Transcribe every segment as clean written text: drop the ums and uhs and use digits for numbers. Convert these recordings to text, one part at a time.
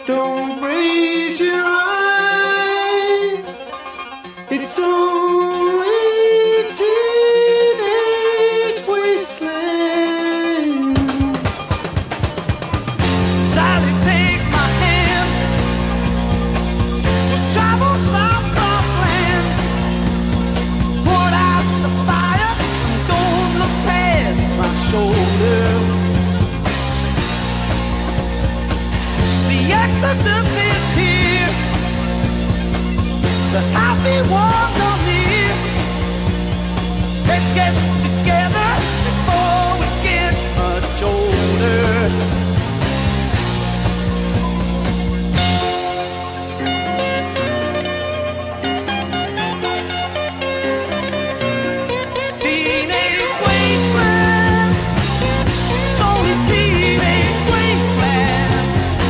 Don't raise your eye, it's only teenage wasteland. Sally, take my hand, we'll travel some cross land. Put out the fire, don't look past my shoulder. The exodus is here, the happy ones are near. Let's get together before we get much older. Teenage wasteland, it's only teenage wasteland.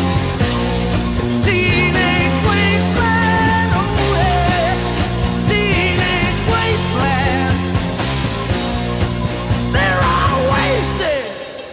Teenage wasteland, oh yeah. Teenage wasteland. They're all wasted.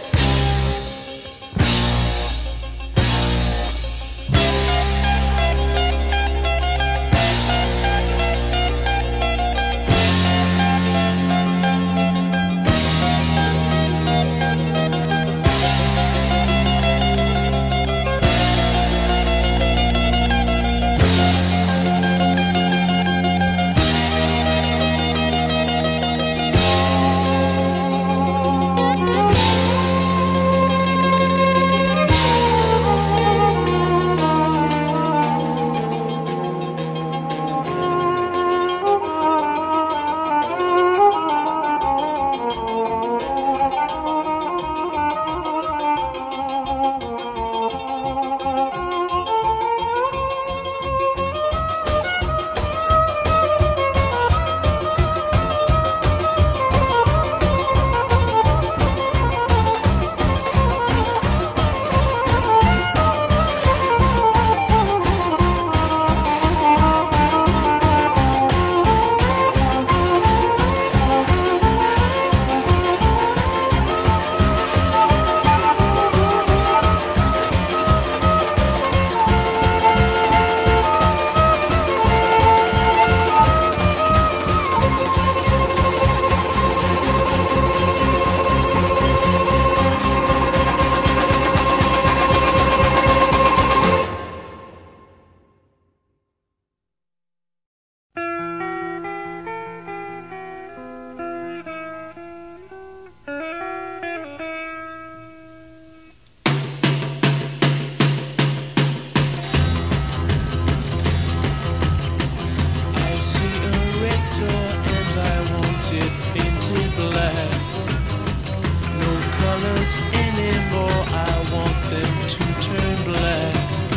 Anymore, I want them to turn black.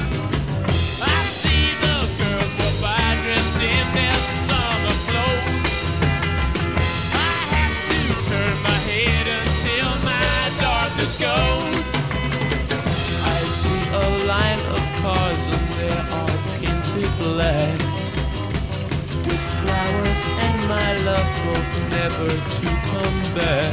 I see the girls go by dressed in their summer clothes. I have to turn my head until my darkness goes. I see a line of cars and they are painted black, with flowers and my love hope never to come back.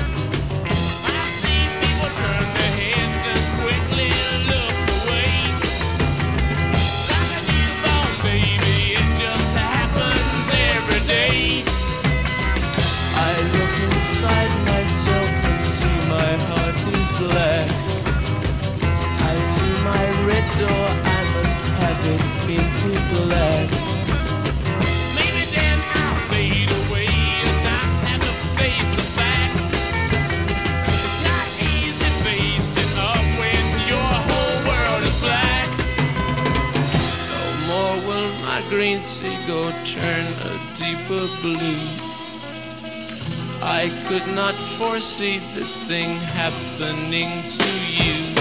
I must have it painted black. Maybe then I'll fade away and not have to face the facts. It's not easy facing up when your whole world is black. No more will my green seagull turn a deeper blue. I could not foresee this thing happening to you.